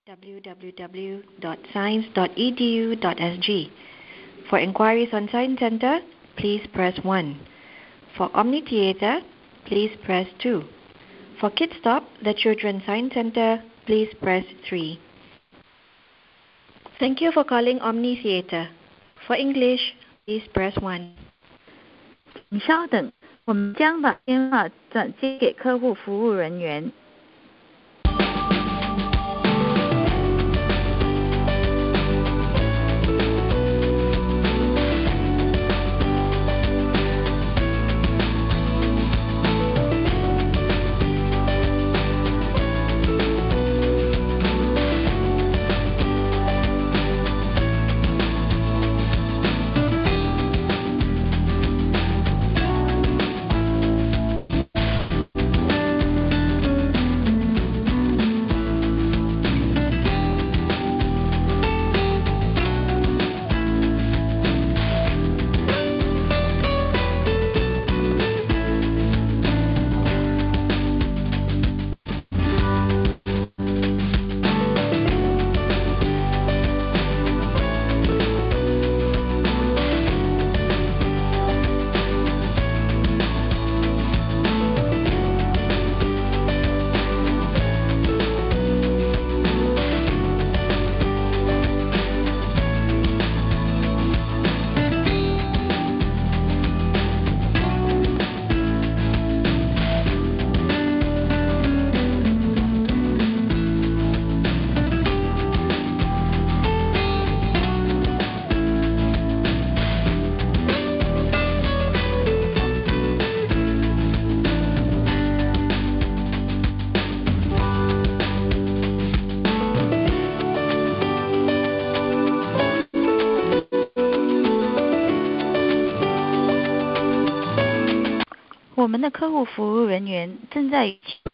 www.science.edu.sg. For inquiries on Science Center, please press 1. For Omni Theatre, please press 2. For Kids Stop, the Children's Science Center, please press 3. Thank you for calling Omni Theatre. For English, please press 1. 请稍等，我们将把电话转接给客户服务人员。我们的客户服务人员正在与